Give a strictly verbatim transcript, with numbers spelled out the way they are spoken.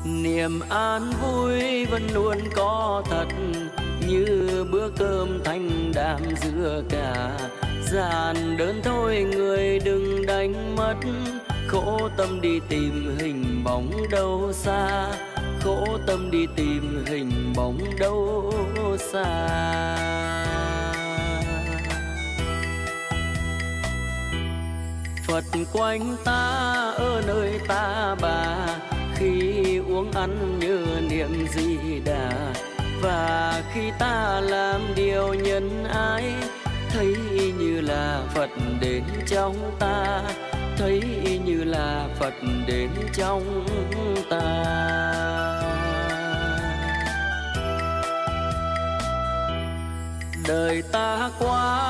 Niềm an vui vẫn luôn có thật, như bữa cơm thanh đạm giữa cả. Giản đơn thôi người đừng đánh mất, khổ tâm đi tìm hình bóng đâu xa, khổ tâm đi tìm hình bóng đâu xa. Phật quanh ta ở nơi ta bà, khi uống ăn như niệm Di Đà. Và khi ta làm điều nhân ái, thấy như là Phật đến trong ta, thấy như là Phật đến trong ta. Đời ta quá